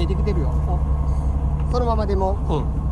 えてきてるよ。お、そのままでも、